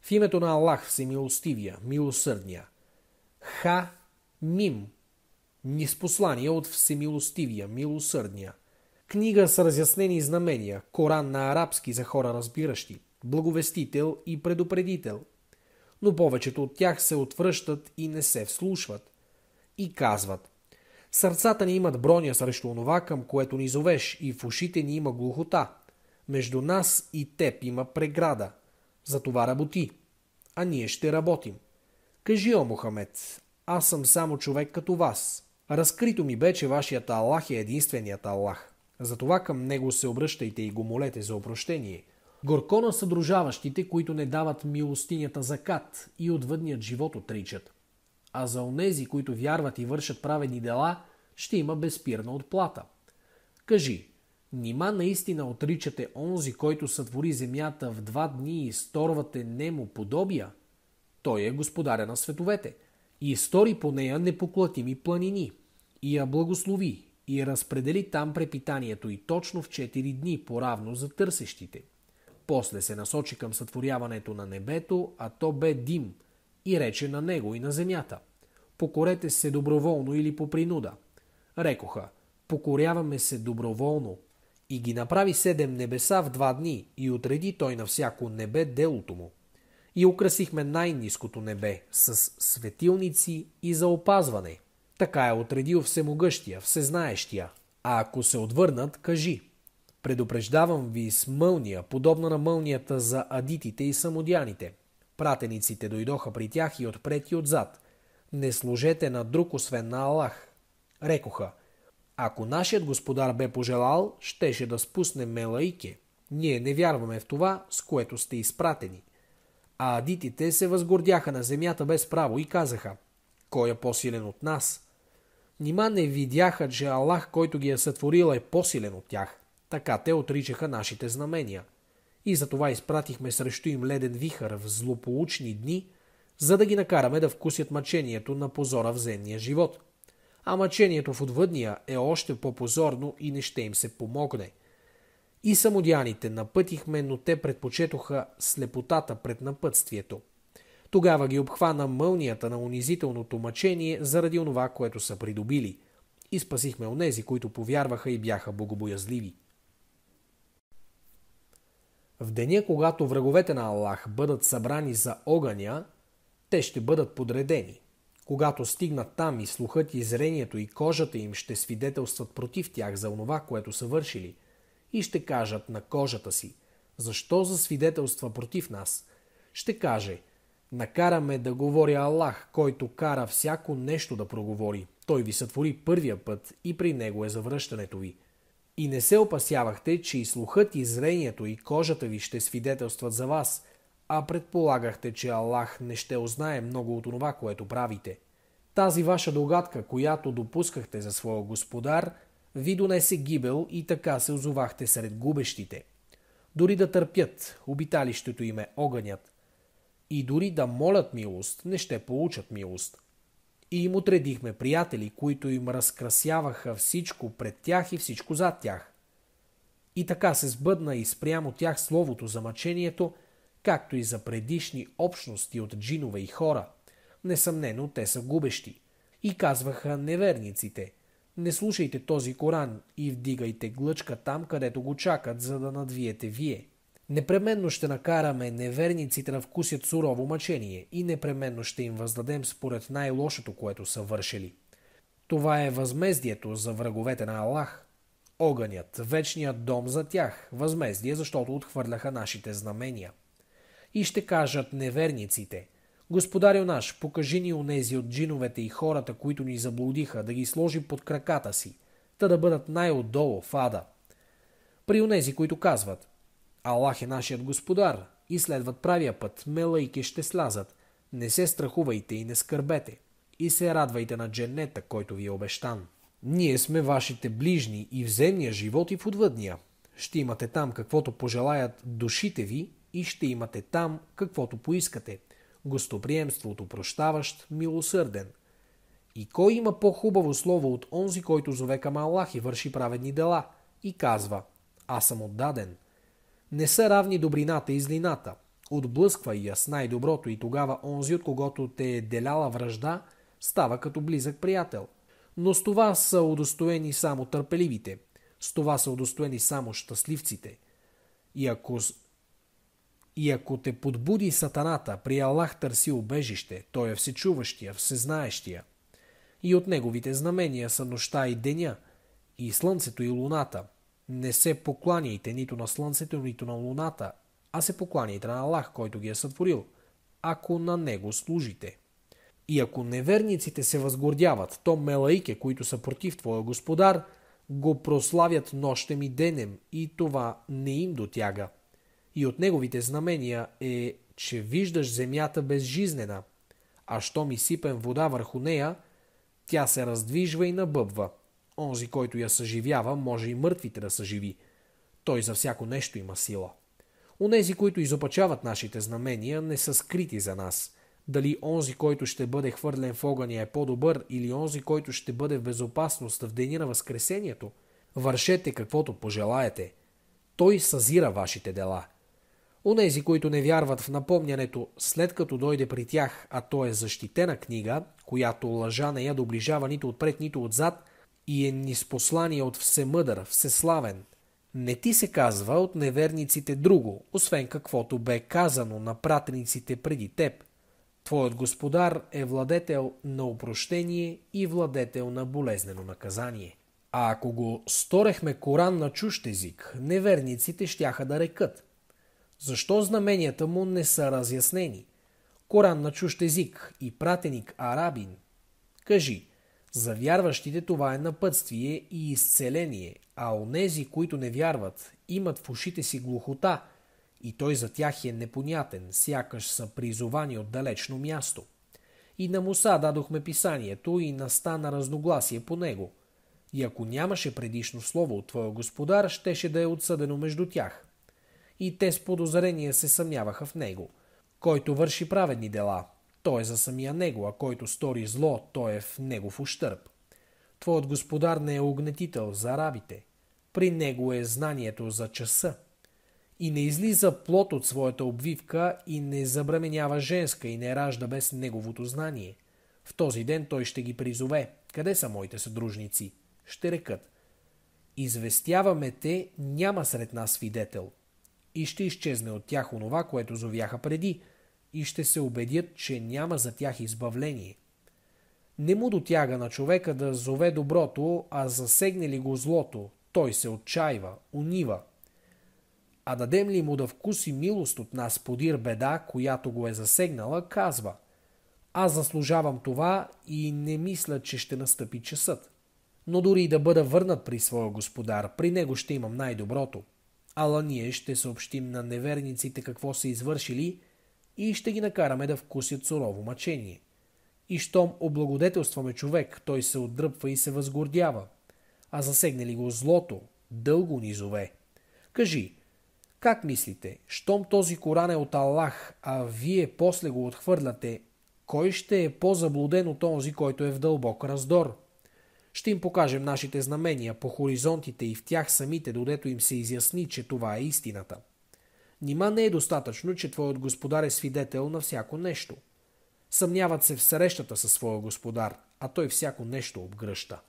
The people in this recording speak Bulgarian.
В името на Аллах Всемилостивия, Милосърдния. Ха-Мим. Ниспослание от Всемилостивия, Милосърдния. Книга с разяснени знамения, Коран на арабски за хора разбиращи, благовестител и предупредител. Но повечето от тях се отвръщат и не се вслушват. И казват: сърцата ни имат броня срещу онова, към което ни зовеш, и в ушите ни има глухота. Между нас и теб има преграда. Затова работи, а ние ще работим. Кажи, о Мухамед, аз съм само човек като вас. Разкрито ми бе, че вашият Аллах е единственият Аллах. Затова към него се обръщайте и го молете за опрощение. Горко на съдружаващите, които не дават милостинята закат и отвъдният живот отричат. А за онези, които вярват и вършат праведни дела, ще има безспирна отплата. Кажи, нима наистина отричате онзи, който сътвори земята в 2 дни и сторвате нему подобия? Той е господаря на световете и стори по нея непоклатими планини, и я благослови, и разпредели там препитанието и точно в 4 дни поравно за търсещите. После се насочи към сътворяването на небето, а то бе дим, и рече на него и на земята: покорете се доброволно или по принуда. Рекоха: покоряваме се доброволно. И ги направи 7 небеса в 2 дни, и отреди той на всяко небе делото му. И украсихме най-ниското небе с светилници и за опазване. Така е отредил Всемогъщия, Всезнаещия. А ако се отвърнат, кажи: предупреждавам ви с мълния, подобна на мълнията за адитите и самодяните. Пратениците дойдоха при тях и отпред и отзад. Не служете на друг освен на Аллах. Рекоха: ако нашият господар бе пожелал, щеше да спусне мелаике. Ние не вярваме в това, с което сте изпратени. А адитите се възгордяха на земята без право и казаха: кой е по-силен от нас? Нима не видяха, че Аллах, който ги е сътворил, е по-силен от тях. Така те отричаха нашите знамения. И затова изпратихме срещу им леден вихър в злополучни дни, за да ги накараме да вкусят мъчението на позора в земния живот. А мъчението в отвъдния е още по-позорно и не ще им се помогне. И самодяните напътихме, но те предпочетоха слепотата пред напътствието. Тогава ги обхвана мълнията на унизителното мъчение заради онова, което са придобили. И спасихме онези, които повярваха и бяха богобоязливи. В деня, когато враговете на Аллах бъдат събрани за огъня, те ще бъдат подредени. Когато стигнат там и слухът и зрението и кожата им ще свидетелстват против тях за онова, което са вършили, и ще кажат на кожата си: защо засвидетелства против нас? Ще каже: накараме да говори Аллах, който кара всяко нещо да проговори. Той ви сътвори първия път и при него е завръщането ви. И не се опасявахте, че и слухът и зрението и кожата ви ще свидетелстват за вас, а предполагахте, че Аллах не ще узнае много от това, което правите. Тази ваша догадка, която допускахте за своя господар, ви донесе гибел и така се озовахте сред губещите. Дори да търпят, обиталището им е огънят. И дори да молят милост, не ще получат милост. И им отредихме приятели, които им разкрасяваха всичко пред тях и всичко зад тях. И така се сбъдна и спрямо тях словото за мъчението, както и за предишни общности от джинове и хора. Несъмнено те са губещи. И казваха неверниците: не слушайте този Коран и вдигайте глъчка там, където го чакат, за да надвиете вие. Непременно ще накараме неверниците да вкусят сурово мъчение и непременно ще им въздадем според най-лошото, което са вършили. Това е възмездието за враговете на Аллах. Огънят, вечният дом за тях, възмездие, защото отхвърляха нашите знамения. И ще кажат неверниците: Господарю наш, покажи ни онези от джиновете и хората, които ни заблудиха, да ги сложи под краката си, та да бъдат най-отдолу в ада. При онези, които казват: Аллах е нашият господар, и следват правия път, мелайки ще слязат. Не се страхувайте и не скърбете, и се радвайте на дженнета, който ви е обещан. Ние сме вашите ближни и в земния живот, и в отвъдния. Ще имате там каквото пожелаят душите ви, и ще имате там каквото поискате. Гостоприемството прощаващ, милосърден. И кой има по-хубаво слово от онзи, който зове към Аллах и върши праведни дела, и казва: аз съм отдаден. Не са равни добрината и злината. Отблъсква я с най-доброто и тогава онзи, от когото те е деляла вражда, става като близък приятел. Но с това са удостоени само търпеливите, с това са удостоени само щастливците. И ако те подбуди сатаната, при Аллах търси убежище, той е всечуващия, всезнаещия. И от неговите знамения са нощта и деня, и слънцето и луната. Не се покланяйте нито на слънцето, нито на луната, а се покланяйте на Аллах, който ги е сътворил, ако на него служите. И ако неверниците се възгордяват, то мелаике, които са против твоя господар, го прославят нощем и денем, и това не им дотяга. И от неговите знамения е, че виждаш земята безжизнена, а щом изсипем вода върху нея, тя се раздвижва и набъбва. Онзи, който я съживява, може и мъртвите да съживи. Той за всяко нещо има сила. Онези, които изопачават нашите знамения, не са скрити за нас. Дали онзи, който ще бъде хвърлен в огъня, е по-добър, или онзи, който ще бъде в безопасност в деня на Възкресението? Вършете каквото пожелаете. Той съзира вашите дела. Онези, които не вярват в напомнянето, след като дойде при тях, а то е защитена книга, която лъжа не я доближава нито отпред, нито отзад, и е ниспослание от всемъдър, всеславен. Не ти се казва от неверниците друго, освен каквото бе казано на пратениците преди теб. Твоят господар е владетел на опрощение и владетел на болезнено наказание. А ако го сторехме Коран на чужд език, неверниците щяха да рекат: защо знаменията му не са разяснени? Коран на чужд език и пратеник арабин. Кажи: за вярващите това е напътствие и изцеление, а онези, които не вярват, имат в ушите си глухота, и той за тях е непонятен, сякаш са призовани от далечно място. И на Муса дадохме писанието и настана разногласие по него. И ако нямаше предишно слово от твоя господар, щеше да е отсъдено между тях. И те с подозрение се съмняваха в него. Който върши праведни дела, той е за самия него, а който стори зло, той е в негов ущърб. Твоят господар не е угнетител за арабите. При него е знанието за часа. И не излиза плод от своята обвивка и не забременява женска и не ражда без неговото знание. В този ден той ще ги призове: къде са моите съдружници? Ще рекат: известяваме те, няма сред нас свидетел. И ще изчезне от тях онова, което зовяха преди, и ще се убедят, че няма за тях избавление. Не му дотяга на човека да зове доброто, а засегне ли го злото, той се отчаива, унива. А дадем ли му да вкуси милост от нас подир беда, която го е засегнала, казва: аз заслужавам това и не мисля, че ще настъпи часът. Но дори и да бъда върнат при своя господар, при него ще имам най-доброто. Ала ние ще съобщим на неверниците какво са извършили и ще ги накараме да вкусят сурово мъчение. И щом облагодетелстваме човек, той се отдръпва и се възгордява. А засегне ли го злото, дълго ни зове. Кажи: как мислите, щом този Коран е от Аллах, а вие после го отхвърляте, кой ще е по-заблуден от онзи, който е в дълбок раздор? Ще им покажем нашите знамения по хоризонтите и в тях самите, додето им се изясни, че това е истината. Нима не е достатъчно, че твоят господар е свидетел на всяко нещо. Съмняват се в срещата със своя господар, а той всяко нещо обгръща.